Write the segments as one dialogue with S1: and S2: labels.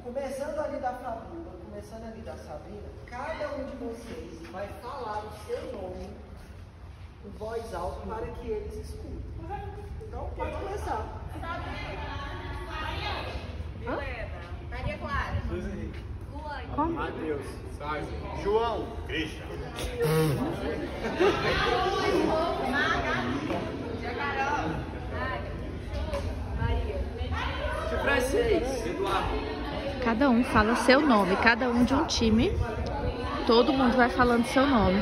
S1: Começando ali da Fabiola, começando ali da Sabrina, cada um de vocês vai falar o seu nome em voz alta para que eles escutem. Então, pode começar.
S2: Hã?
S3: Maria Clara.
S4: Luiz Henrique.
S2: Como?
S4: Matheus. Sérgio. João. Christian.
S1: Francês.
S4: Eduardo.
S2: Cada um fala seu nome, cada um de um time. Todo mundo vai falando seu nome.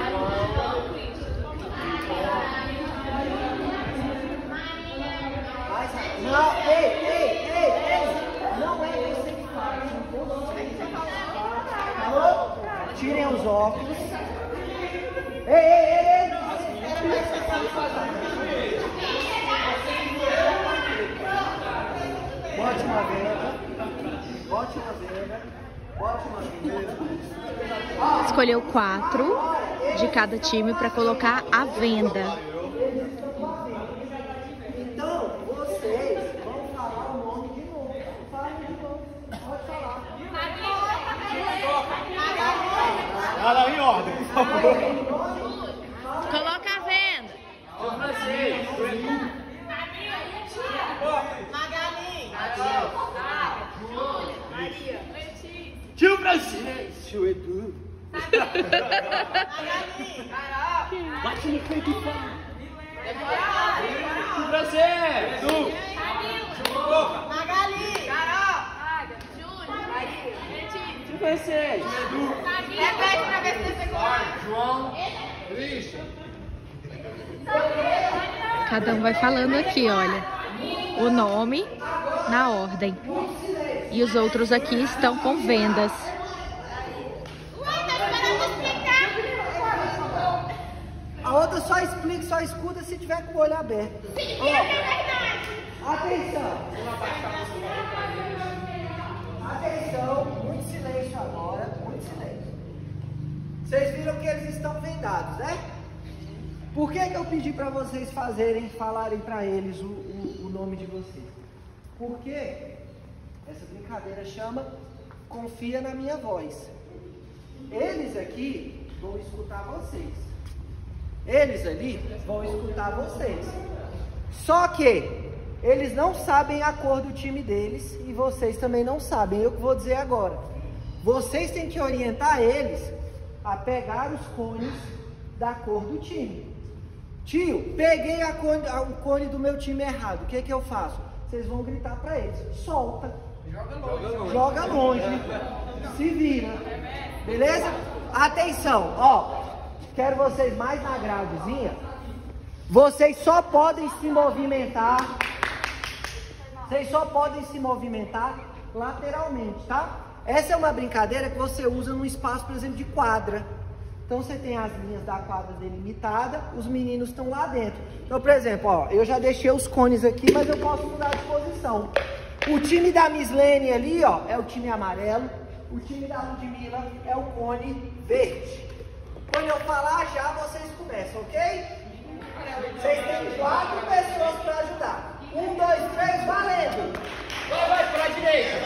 S1: Não, ei. Não é você que fala. Falou? Tirem os óculos. Ei. Bote uma venda.
S2: Escolheu 4 de cada time para colocar a venda.
S1: Então, vocês vão falar o nome de novo. Falem de novo. Pode falar.
S4: Fala em ordem, por favor.
S2: Coloca a venda.
S4: Tio Francês. Tio Edu. Bate no peito e fala. Tio Francês. Edu. Tio Francês. Edu.
S3: Repete pra ver se você pegou.
S4: João. Christian.
S2: Cada um vai falando aqui, olha, o nome na ordem. E os outros aqui estão com vendas.
S1: A outra só explica, só escuta se tiver com o olho aberto. Atenção, muito silêncio agora, muito silêncio. Vocês viram que eles estão vendados, né? Por que eu pedi para vocês falarem para eles o nome de vocês? Porque essa brincadeira chama Confia na Minha Voz. Eles aqui vão escutar vocês. Eles ali vão escutar vocês. Só que eles não sabem a cor do time deles e vocês também não sabem. Eu que vou dizer agora. Vocês têm que orientar eles a pegar os cones da cor do time. Tio, peguei o cone do meu time errado. O que eu faço? Vocês vão gritar para eles. Solta. Joga longe. Se vira. Beleza? Atenção, ó. Quero vocês mais na gradezinha. Vocês só podem se movimentar. Vocês só podem se movimentar lateralmente, tá? Essa é uma brincadeira que você usa num espaço, por exemplo, de quadra. Então você tem as linhas da quadra delimitada, os meninos estão lá dentro. Então, por exemplo, ó, eu já deixei os cones aqui, mas eu posso mudar de posição. O time da Mislene ali, ó, é o time amarelo. O time da Ludmilla é o cone verde. Quando eu falar já, vocês começam, ok? Vocês têm 4 pessoas para ajudar. 1, 2, 3, valendo!
S4: Vai pra direita.